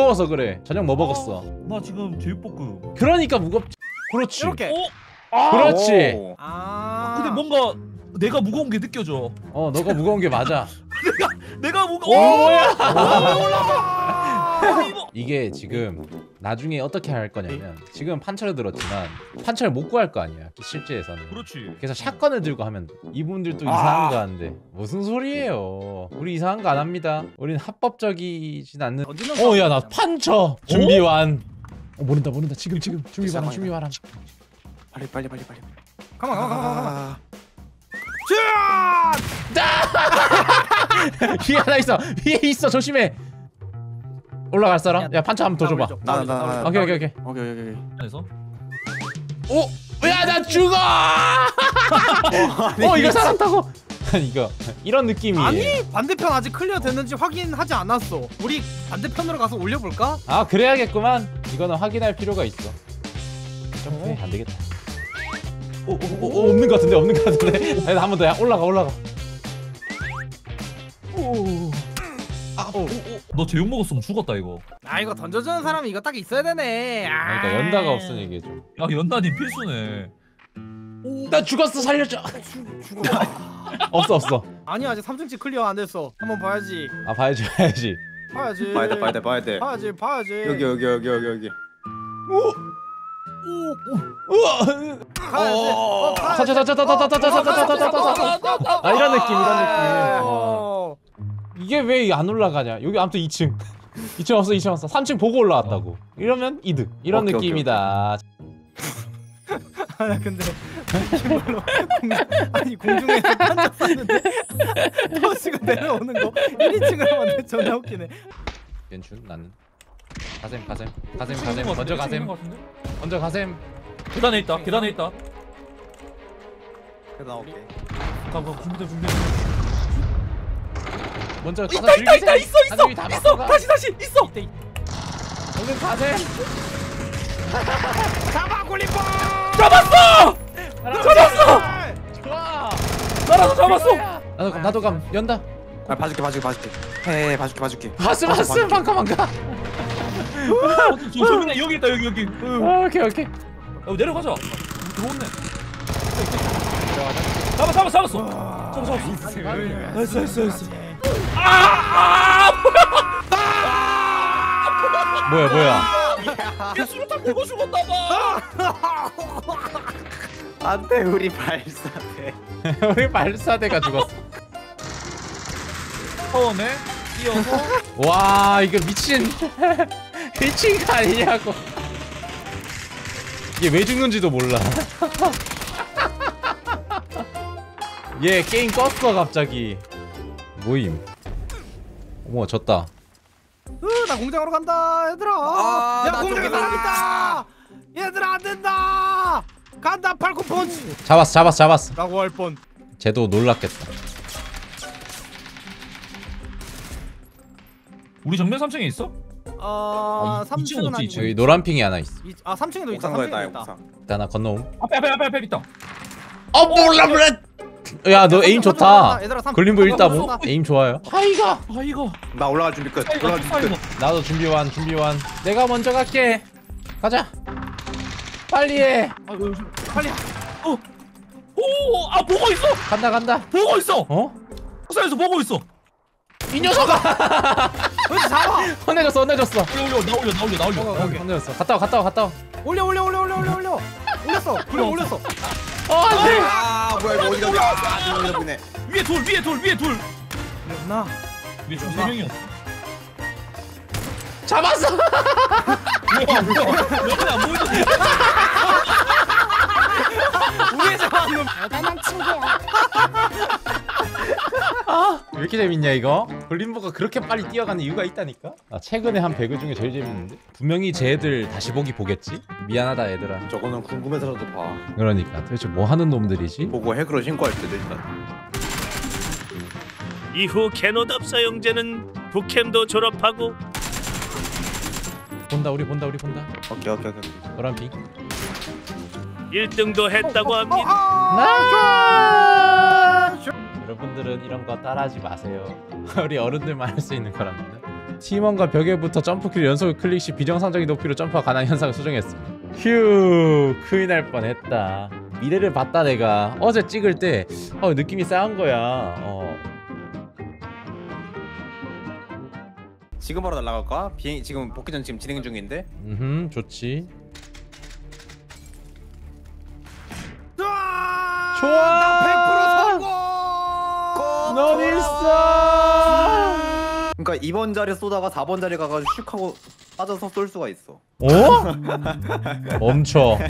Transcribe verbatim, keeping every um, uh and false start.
무거워서 그래. 저녁 뭐 먹었어? 나 지금 제육볶음. 그러니까 무겁지. 그렇지. 이렇게. 어? 그렇지. 오. 아. 근데 뭔가 내가 무거운 게 느껴져. 어, 너가 무거운 게 맞아. 내가 무거. 오, 뭐야? 어, 이거. 이게 지금 나중에 어떻게 할 거냐면 지금 판처를 들었지만 판처를 못 구할 거 아니야 실제에서는. 그렇지. 그래서 샷건을 들고 하면 돼. 이분들도 아. 이상한 거 하는데 무슨 소리예요? 우리 이상한 거 안 합니다. 우리는 합법적이진 않는. 어디는 어, 야, 나 판처 준비 완. 어, 모른다 모른다. 지금 지금 준비 완 이상하다. 준비 완. 빨리 빨리 빨리 빨리. 가만 가만 가만 가만. 아, 위에 하나 있어. 위에 있어. 조심해. 올라갈 사람? 야, 판처 한번 더 줘봐. 나, 나, 나, 나. 오케이 오케이 오케이. 오케이 오케이 오케이. 안에서. 오! 야, 나 죽어! 어, 이거 살았다고? 아니, 이거 이런 느낌이에요. 아니 반대편 아직 클리어 됐는지 확인하지 않았어. 우리 반대편으로 가서 올려볼까? 아, 그래야겠구만. 이거는 확인할 필요가 있어. 점프해. 안 되겠다. 오, 오, 오, 오, 없는 것 같은데, 없는 것 같은데. 한 번 더, 야, 올라가, 올라가. 오, 아, 오, 오, 오. 너 제육 먹었으면 죽었다 이거. 아 이거 던져주는 사람이 이거 딱 있어야 되네. 아. 그러니까 연다가 없으니 이게 좀. 야 연단이 필수네. 나 죽었어, 살려줘. 없어, 없어. 아니 아직 삼 층치 클리어 안 됐어. 한번 봐야지. 아, 봐야지, 봐야지. 봐야지. 봐야 돼 봐야 돼 봐야 돼. 봐야지 봐야지. 여기 여기 여기 여기 여기. 우와. 가야지. 어, 가야지. 차차 차차 차차 차차 차차 차차 차차. 아, 이런 느낌, 이런 느낌. 어. 어. 이게 왜 안 올라가냐? 여기 아무튼 이 층. 이 층 없어, 이 층 없어. 삼 층 보고 올라왔다고. 이러면 이득. 이런 오케이, 오케이, 느낌이다. 아 근데 정말로 공, 아니 공중에서 던졌었는데 토스가 내려오는 거 일, 이 층으로 만들 존나 웃기네. 연춘 나는. 가셈 가셈 가셈 가셈 먼저 가셈 먼저 가셈. 계단에 있다. 계단에 있다. 그래 나올게. 가가 준비돼 준비. 먼저 가서 있다 있다 있다 있어 있어 나중에 다 있어 바꿔가. 다시 다시 있어. 얼른 가세. 잡아 굴림보. 잡았어. 잡았어. 좋아. 나라도 잡았어. 나도 감, 나도 감 연다. 아 봐줄게 봐줄게 봐줄게. 해 봐줄게 봐줄게. 마스 마스 방가 방가. 저 저기 여기 있다 여기 여기. 아, 오케이 오케이. 야, 내려가자. 들어왔네. 잡아 잡아 잡았어. 잡아 잡았어. 나이스 나이스 나이스. 아! 뭐야 뭐야. 얘 수류탄 긁어 죽었나 봐. 안돼 우리 발사대. 우리 발사대가 죽었어. 처음에 뛰어서 와 이거 미친 미친 거 아니냐고. 얘 왜 죽는지도 몰라. 얘 게임 껐어 갑자기. 모임. 어머 졌다. 으, 나 공장으로 간다 얘들아. 아, 야 나 공장에 좀 사람 있다. 얘들아 안 된다. 간다 팔콘 펀치. 잡았어 잡았어 잡았어. 라고 할 뻔. 쟤도 놀랐겠다. 우리 정면 삼 층에 있어? 어 아, 이- 삼 이층은 층은 없지, 아니고. 이층. 여기 노란 핑이 하나 있어. 이- 아 삼 층에도 있다. 옥상 삼 층에도 거였다 있다. 옥상. 일단 하나 건너옴. 앞에 앞에 앞에 앞에 있다. 어 몰라 몰라. 야 너 에임 좋다. 얘들아 삼. 걸림보 일다 뭐 삼. 에임 좋아요. 아이가 아이가 나 올라갈 준비 끝. 아이가 올라갈 준비 끝. 아이가. 나도 준비 완 준비 완. 내가 먼저 갈게. 가자. 빨리 해. 아이고 빨리. 어. 오, 아 보고 있어. 간다 간다. 보고 있어. 어? 옥상에서 보고 있어. 이 녀석아. 왜 잡아? 혼내줬어 혼내줬어. 올려 올려 나 올려 나 올려 나 올려. 나 올려. 혼내줬어. 갔다 와 갔다 와 갔다 와. 올려 올려 올려 올려 올려 올려. 올렸어. 그래 올렸어. 어 안돼. 아 뭐야 이거 어디가 어디가. 아 어디가 보네. 위에 돌 위에 돌 위에 돌. 나. 위에 총 세 명이었어. 잡았어. 뭐야 뭐야. 옆에 안 보이던데. 우리 잡았는 놈. 대단한 친구야. 아, 왜 이렇게 재밌냐 이거? 걸림보가 그렇게 빨리 뛰어가는 이유가 있다니까? 아, 최근에 한 배그 중에 제일 재밌는데? 분명히 쟤 애들 다시 보기 보겠지? 미안하다 얘들아. 저거는 궁금해서라도 봐. 그러니까 도대체 뭐 하는 놈들이지? 보고 핵으로 신고할 때도 일단. 이후 캐노답사 형제는 북캠도 졸업하고 본다 우리 본다 우리 본다. 오케이 오케이 오케이. 노란 핑. 일 등도 했다고 합니다. 아, 여러분들은 이런 거 따라하지 마세요. 우리 어른들만 할 수 있는 거랍니다. 팀원과 벽에부터 점프키를 연속 클릭 시 비정상적인 높이로 점프가 가능한 현상을 수정했습니다. 휴, 큰일 날 뻔했다. 미래를 봤다 내가. 어제 찍을 때 어, 느낌이 싸한 거야. 어. 지금 바로 날아갈까? 비행 지금 복귀전 지금 진행 중인데. 음, 좋지. 좋아. 나 백 퍼센트 성공. 넌 일사. 그러니까 이 번 자리 쏘다가 사 번 자리 가가지고 슉 하고 빠져서 쏠 수가 있어. 어? 멈춰.